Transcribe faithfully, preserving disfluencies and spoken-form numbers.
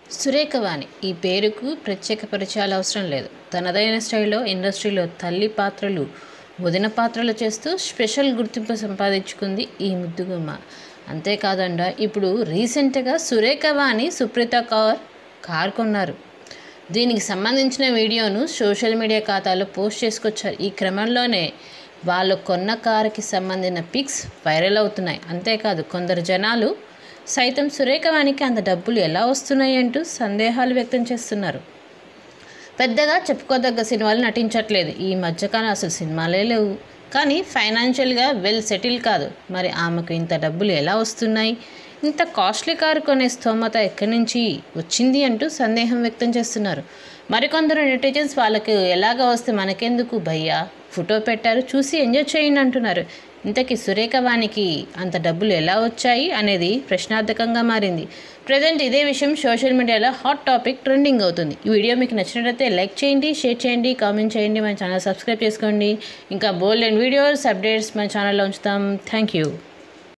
సురేఖవాణి ఈ పేరుకు ప్రత్యేక పరిచయాలు అవసరం లేదు. తనదైన స్టైల్లో ఇండస్ట్రీలో తల్లి పాత్రలు, వదిన పాత్రలు చేస్తూ స్పెషల్ గుర్తింపు సంపాదించుకుంది ఈ ముద్దుగుమ్మ. అంతేకాదండ, ఇప్పుడు రీసెంట్గా సురేఖవాణి సుప్రీత కౌర్ కార్ కొన్నారు. దీనికి సంబంధించిన వీడియోను సోషల్ మీడియా ఖాతాలో పోస్ట్ చేసుకొచ్చారు. ఈ క్రమంలోనే వాళ్ళు కొన్న కారుకి సంబంధించిన పిక్స్ వైరల్ అవుతున్నాయి. అంతేకాదు, కొందరు జనాలు సైతం సురేఖవాణికి అంత డబ్బులు ఎలా వస్తున్నాయి అంటూ సందేహాలు వ్యక్తం చేస్తున్నారు. పెద్దగా చెప్పుకోదగ్గ సినిమాలు నటించట్లేదు. ఈ మధ్యకాలం అసలు సినిమాలే లేవు. కానీ ఫైనాన్షియల్గా వెల్ సెటిల్ కాదు. మరి ఆమెకు ఇంత డబ్బులు ఎలా వస్తున్నాయి? ఇంత కాస్ట్లీ కారు కొనే స్తోమత ఎక్కడి నుంచి వచ్చింది అంటూ సందేహం వ్యక్తం చేస్తున్నారు. మరికొందరు నెటిజన్స్ వాళ్ళకి ఎలాగ వస్తే మనకెందుకు భయ్యా, ఫోటో పెట్టారు చూసి ఎంజాయ్ చేయండి అంటున్నారు. ఇంతకీ సురేఖవాణికి అంత డబ్బులు ఎలా వచ్చాయి అనేది ప్రశ్నార్థకంగా మారింది. ప్రజెంట్ ఇదే విషయం సోషల్ మీడియాలో హాట్ టాపిక్ ట్రెండింగ్ అవుతుంది. ఈ వీడియో మీకు నచ్చినట్లయితే లైక్ చేయండి, షేర్ చేయండి, కామెంట్ చేయండి, మన ఛానల్ సబ్స్క్రైబ్ చేసుకోండి. ఇంకా బోల్డ్ అండ్ వీడియోస్ అప్డేట్స్ మన ఛానల్లో ఉంచుతాం. Thank you.